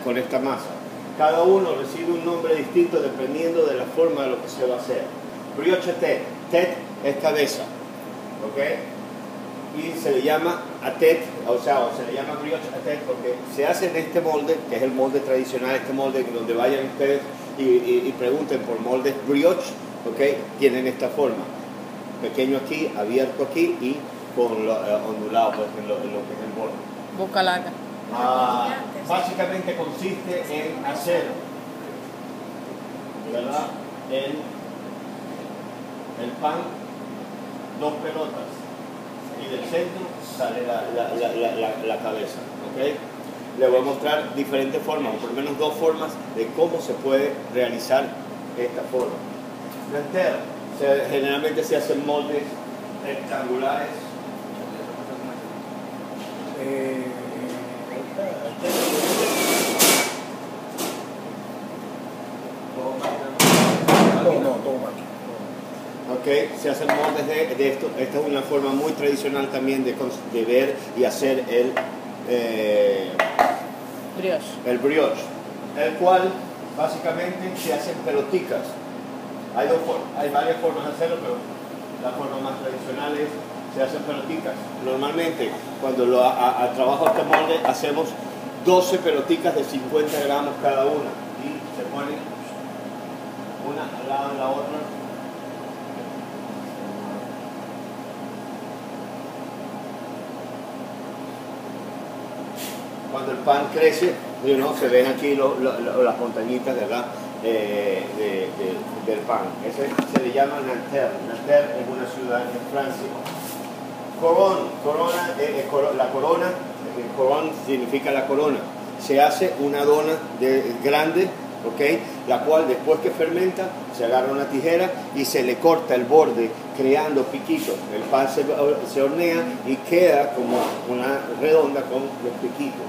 con esta masa. Cada uno recibe un nombre distinto dependiendo de la forma de lo que se va a hacer. Brioche tête. Tête es cabeza, ¿ok? Y se le llama à tête, o se le llama brioche à tête porque se hace en este molde, que es el molde tradicional, este molde donde vayan ustedes y pregunten por moldes brioche, ¿ok? Tienen esta forma. Pequeño aquí, abierto aquí y con lo ondulado pues, en lo que es el borde. Boca larga. Básicamente consiste en hacer, ¿verdad? El pan, dos pelotas y del centro sale la cabeza, ¿ok? Le voy a mostrar diferentes formas, o por lo menos dos formas de cómo se puede realizar esta forma. Generalmente se hacen moldes rectangulares. Ok, se hacen moldes de esto. Esta es una forma muy tradicional también de ver y hacer el brioche, el cual básicamente se hacen peloticas. Hay varias formas de hacerlo, pero la forma más tradicional es se hacen peloticas. Normalmente cuando trabajo este molde hacemos 12 peloticas de 50 gramos cada una y se ponen una al lado de la otra. Cuando el pan crece, se ven aquí las montañitas, ¿verdad? Del pan. Ese se le llama Nanterre. Nanterre es una ciudad en Francia. La corona, coron significa la corona. Se hace una dona grande, ¿okay? La cual después que fermenta se agarra una tijera y se le corta el borde creando piquitos. El pan se hornea y queda como una redonda con los piquitos.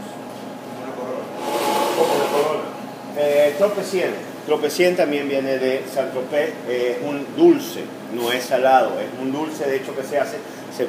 Como una corona. Tropecien también viene de Saint-Tropez, es un dulce, no es salado, es un dulce de hecho que se hace,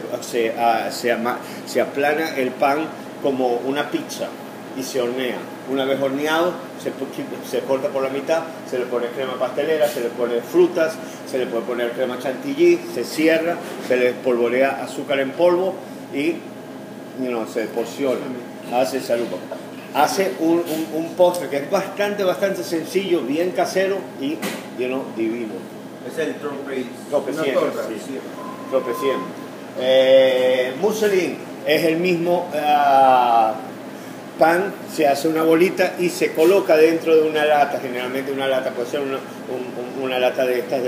se aplana el pan como una pizza y se hornea. Una vez horneado, se corta por la mitad, se le pone crema pastelera, se le pone frutas, se le puede poner crema chantilly, se cierra, se le polvorea azúcar en polvo y se porciona, hace salupa. Hace un postre que es bastante sencillo, bien casero y divino. Es el Tropecien. Mousseline es el mismo pan, se hace una bolita y se coloca dentro de una lata, generalmente una lata, puede ser una lata de estas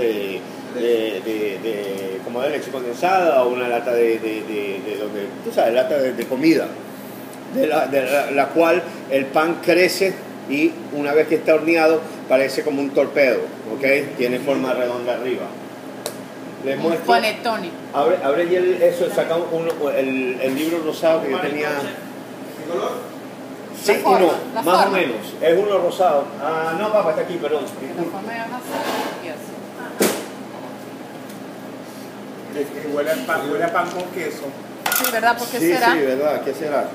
como de leche condensada o una lata de donde, tú sabes, lata de comida. De la cual el pan crece y una vez que está horneado parece como un torpedo, ¿ok? Tiene forma redonda arriba. Les muestro. Panettone. Abre eso, saca el libro rosado que yo tenía. ¿Qué color? Sí, más o menos. Es uno rosado. No, papá, está aquí, perdón. Huele a pan con queso. Sí, ¿verdad? ¿Por qué será? Sí, ¿verdad? ¿Qué será?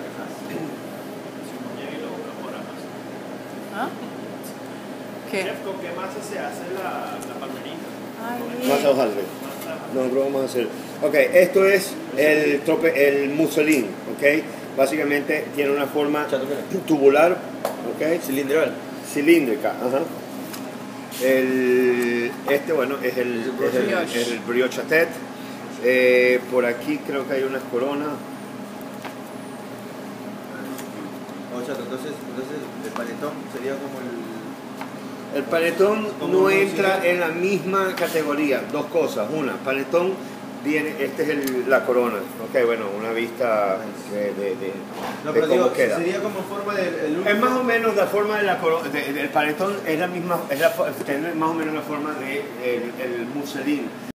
¿Ah? ¿Qué? ¿Con qué masa se hace la palmerita? Masa hojaldre. No, pero vamos a hacer. Ok, esto es el mousseline, ok. Básicamente tiene una forma tubular, ok. Cilíndrica, ajá. Bueno, es el brioche à tête. Por aquí creo que hay unas coronas. Entonces el panetón sería como el panetón no entra en la misma categoría. Dos cosas. Una, panetón viene, este es la corona. Ok, bueno, una vista de cómo queda. Sería como forma del es más o menos la forma de la corona. Del panetón es la misma, tiene más o menos la forma del mousseline.